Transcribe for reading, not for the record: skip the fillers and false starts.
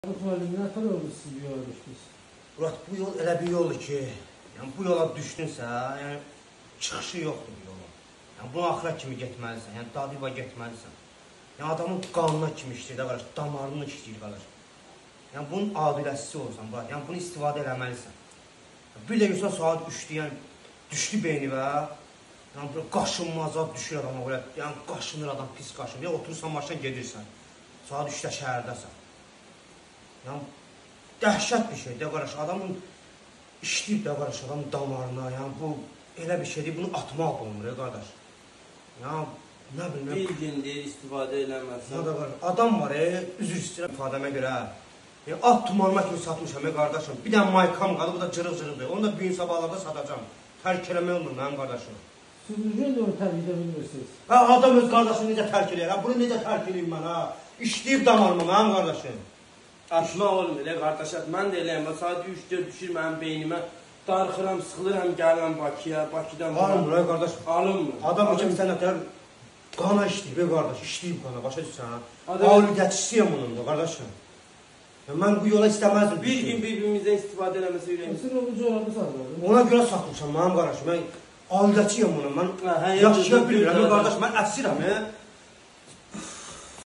Müəllim, nə tər oldu siz bu yola düşdünüz? Murat, bu yol elə bir yoldur ki, yəni bu yola düşdünsə, yəni çıxışı yoxdur bu yola. Yəni bunu axıra kimi getməlisən, yəni dadiva getməlisən. Yəni adamın qanuna kimi işləyir də qardaş, damarını işləyir qardaş. Yəni bunun adiləsiz olsan, Murat, yəni bunu istifadə eləməlisən. Bir də görsən saat 3-dür, yəni düşdü beynivə, yəni böyle qaşınmaza düşür adama belə, yəni qaşınır adam, pis qaşınır. Ya oturursan maşına gedirsən, saat 3-də şəhərdəsən. Yəni dəhşət bir şeydir, qardaş, adamın işləyib də qardaş, adamın damarına, yəni bu elə bir şeydir, bunu atmaq olmur, qardaş. Yəni, nə bilməm. Bilgindir, istifadə eləməsən. Adam var, üzr istəyirəm ifadəmə görə, at tumanına kimi satmışam, qardaşım. Bir dənə maykam qalır, bu da cırıq-cırıqdır. Onu da büyün sabahlarda satacam. Tərk eləmək olmur mənim qardaşım. Siz necə onu tərk edə bilmirsiniz? Adam öz qardaşını necə tərk eləyər, bunu necə tərk eləyim mən, İşləyib damarıma mənim qardaşım. Atmaq olmur, qardaşat. Mən də eləyəm, saat 3-4 düşür mənim beynimə. Darxıram, sıxılıram, gəlirəm Bakıya, Bakıdan... Alınmır, qardaş. Alınmır. Adam üçün sənətlər qana işləyib, qardaş, işləyib qana, başa düşsən. Alüdəçisiyəm onun da, qardaşım. Mən bu yola istəməzdim. Bir gün bir-birimizdən istifadə eləməsə ürəyim. Siz onu corabı satmadınız? Ona görə satmışam, mənim qardaşım. Mən alüdəçiyəm ona, mən yaşaya bilmirəm, qardaş, mən əsirəm.